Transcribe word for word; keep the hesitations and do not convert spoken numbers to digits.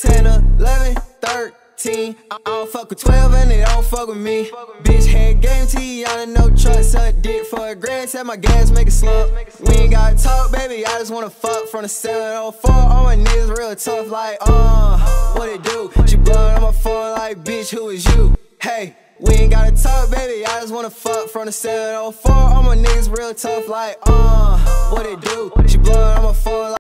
ten, eleven, thirteen. I don't fuck with twelve and they don't fuck with me. Bitch had game T on a no truck, suck dick for a grand, set my gas, make it slump. We ain't gotta talk, baby, I just wanna fuck from the seven oh four. All my niggas real tough, like, uh, what it do? She blowin' on my phone like, bitch, who is you? Hey, we ain't gotta talk, baby, I just wanna fuck from the seven oh four. All my niggas real tough, like, uh, what it do? She blowin' on my phone like